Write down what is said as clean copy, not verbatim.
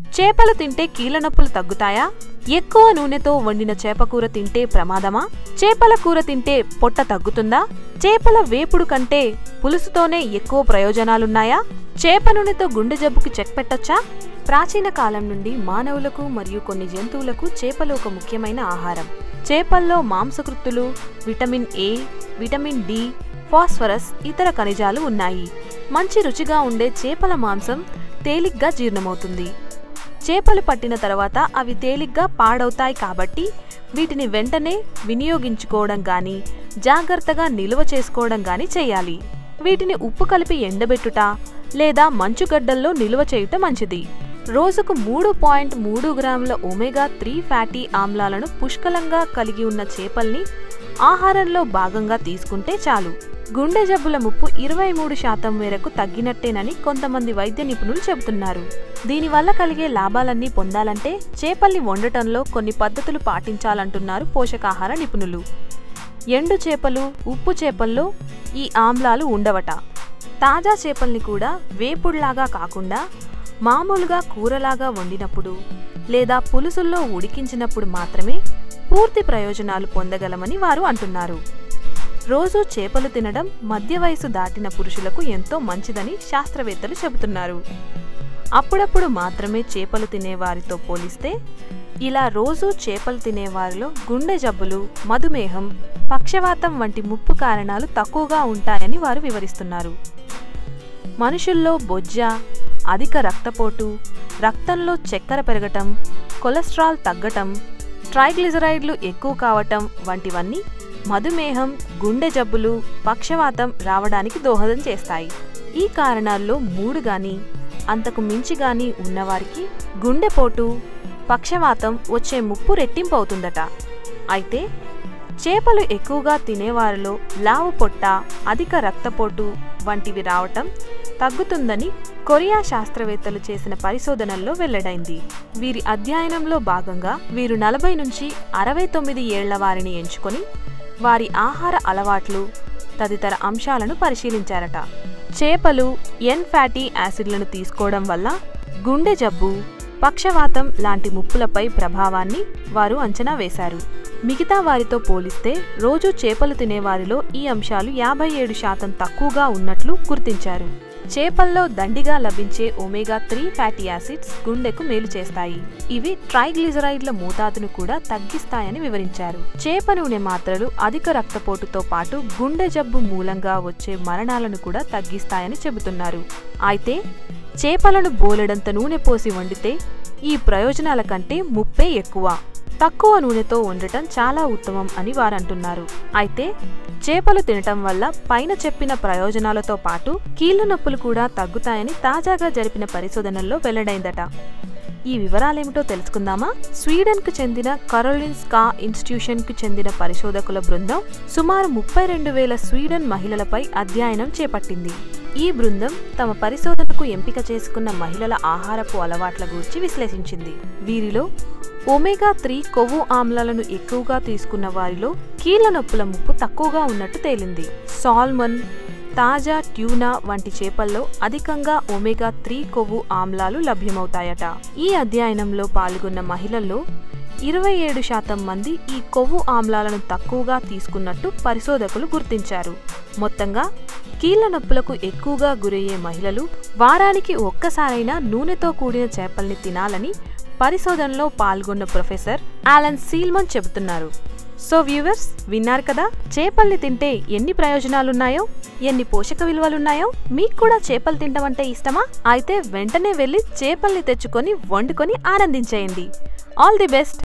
చేపలు తింటే కీళ్ళ నొప్పులు తగ్గుతాయా? ఎక్కువ నూనెతో వండిన చేపకూర తింటే ప్రమాదమా? చేపల కూర తింటే పొట్ట తగ్గుతుందా? చేపల వేపుడు కంటే పులుసుతోనే ఎక్కువ ప్రయోజనాలున్నాయా? చేప నూనెతో గుండె జబ్బుకి చెక్ పెట్టొచ్చా? ప్రాచీన కాలం నుండి మానవులకు మరియు కొన్ని జంతువులకు చేపలు ఒక ముఖ్యమైన ఆహారం. చేపల్లో మాంసకృత్తులు, vitamin A, vitamin D, phosphorus, ఇతర ఖనిజాలు ఉన్నాయి. మంచి రుచిగా ఉండే చేపల మాంసం తేలిగ్గా జీర్ణమవుతుంది. చేపలు పట్టిన తర్వాత అవి తేలిగ్గా పాడవుతాయి కాబట్టి వీటిని వెంటనే వినియోగించుకోవడం గాని జాగ్రత్తగా నిల్వ చేసుకోవడం గాని చేయాలి. వీటిని ఉప్పు కలిపి ఎండబెట్టుట లేదా మంచుగడ్డల్లో నిల్వ చేయుట మంచిది. రోజుకు 3.3 గ్రాముల ఒమేగా 3 ఫ్యాటీ ఆమ్లాలను పుష్కలంగా కలిగి ఉన్న చేపల్ని ఆహారంలో భాగంగా తీసుకుంటే చాలు. గుండె జబ్బుల ముప్పు 23% మేరకు తగ్గినట్టేనని కొంతమంది వైద్య నిపుణులు చెబుతున్నారు. దీనివల్ల కలిగే లాభాలన్నీ పొందాలంటే చేపల్ని వండటంలో కొన్ని పద్ధతులు పాటించాలంటున్నారు పోషకాహార నిపుణులు. ఎండు చేపలు, ఉప్పు చేపల్లో ఈ ఆమ్లాలు ఉండవట. తాజా చేపల్ని కూడా వేపుడులాగా కాకుండా మామూలుగా కూరలాగా వండినప్పుడు లేదా పులుసుల్లో ఉడికించినప్పుడు మాత్రమే పూర్తి ప్రయోజనాలు పొందగలమని వారు అంటున్నారు. రోజూ చేపలు తినడం మధ్య వయసు దాటిన పురుషులకు ఎంతో మంచిదని శాస్త్రవేత్తలు చెబుతున్నారు. అప్పుడప్పుడు మాత్రమే చేపలు తినేవారితో పోలిస్తే ఇలా రోజూ చేపలు తినేవారిలో గుండె జబ్బులు, మధుమేహం, పక్షవాతం వంటి ముప్పు కారణాలు తక్కువగా ఉంటాయని వారు వివరిస్తున్నారు. మనుషుల్లో బొజ్జ, అధిక రక్తపోటు, రక్తంలో చక్కెర పెరగటం, కొలెస్ట్రాల్ తగ్గటం, ట్రైగ్లిజరైడ్లు ఎక్కువ కావటం వంటివన్నీ మధుమేహం, గుండె జబ్బులు, పక్షవాతం రావడానికి దోహదం చేస్తాయి. ఈ కారణాల్లో 3 గాని అంతకు మించి గాని ఉన్నవారికి గుండెపోటు, పక్షవాతం వచ్చే ముప్పు రెట్టింపు అవుతుందట. అయితే చేపలు ఎక్కువగా తినేవారిలో లావు పొట్ట, అధిక రక్తపోటు వంటివి రావటం తగ్గుతుందని కొరియా శాస్త్రవేత్తలు చేసిన పరిశోధనల్లో వెల్లడైంది. వీరి అధ్యయనంలో భాగంగా వీరు 40 నుంచి 69 ఏళ్ల వారిని ఎంచుకొని వారి ఆహార అలవాట్లు తదితర అంశాలను పరిశీలించారట. చేపలు ఎన్ ఫ్యాటీ యాసిడ్లను తీసుకోవడం వల్ల గుండె జబ్బు, పక్షవాతం లాంటి ముప్పులపై ప్రభావాన్ని వారు అంచనా వేశారు. మిగతా వారితో పోలిస్తే రోజూ చేపలు తినేవారిలో ఈ అంశాలు 57% తక్కువగా ఉన్నట్లు గుర్తించారు. చేపల్లో దండిగా లభించే ఒమేగా 3 ఫ్యాటీ యాసిడ్స్ గుండెకు మేలు చేస్తాయి. ఇవి ట్రైగ్లిజరైడ్ల మోతాదును కూడా తగ్గిస్తాయని వివరించారు. చేప నూనె మాత్రలు అధిక రక్తపోటుతో పాటు గుండె జబ్బు మూలంగా వచ్చే మరణాలను కూడా తగ్గిస్తాయని చెబుతున్నారు. అయితే చేపలను బోలెడంత నూనె పోసి వండితే ఈ ప్రయోజనాల కంటే ముప్పే ఎక్కువ. తక్కువ నూనెతో వండటం చాలా ఉత్తమం అని వారంటున్నారు. అయితే చేపలు తినటం వల్ల పైన చెప్పిన ప్రయోజనాలతో పాటు కీళ్ల నొప్పులు కూడా తగ్గుతాయని తాజాగా జరిపిన పరిశోధనల్లో వెల్లడైందట. ఈ వివరాలేమిటో తెలుసుకుందామా? స్వీడన్కు చెందిన కరోలిన్స్కా ఇన్స్టిట్యూషన్కు చెందిన పరిశోధకుల బృందం సుమారు 32,000 స్వీడన్ మహిళలపై అధ్యయనం చేపట్టింది. ఈ బృందం తమ పరిశోధనకు ఎంపిక చేసుకున్న మహిళల ఆహారపు అలవాట్ల గురించి విశ్లేషించింది. వీరిలో ఒమేగా 3 కొవ్వు ఆమ్లాలను ఎక్కువగా తీసుకున్న వారిలో కీళ్ల నొప్పుల ముప్పు తక్కువగా ఉన్నట్టు తేలింది. సాల్మన్, తాజా ట్యూనా వంటి చేపల్లో అధికంగా ఒమేగా 3 కొవ్వు ఆమ్లాలు లభ్యమవుతాయట. ఈ అధ్యయనంలో పాల్గొన్న మహిళల్లో 27% మంది ఈ కొవ్వు ఆమ్లాలను తక్కువగా తీసుకున్నట్టు పరిశోధకులు గుర్తించారు. మొత్తంగా కీళ్ల నొప్పులకు ఎక్కువగా గురయ్యే మహిళలు వారానికి ఒక్కసారైనా నూనెతో కూడిన చేపల్ని తినాలని పరిశోధనలో పాల్గొన్న ప్రొఫెసర్ ఆలన్ సీల్మన్ చెబుతున్నారు. సో వ్యూవర్స్, విన్నారు కదా, చేపల్ని తింటే ఎన్ని ప్రయోజనాలున్నాయో, ఎన్ని పోషక విలువలున్నాయో. మీకు కూడా చేపలు తినడం అంటే ఇష్టమా? అయితే వెంటనే వెళ్ళి చేపల్ని తెచ్చుకొని వండుకొని ఆనందించేయండి. All the best.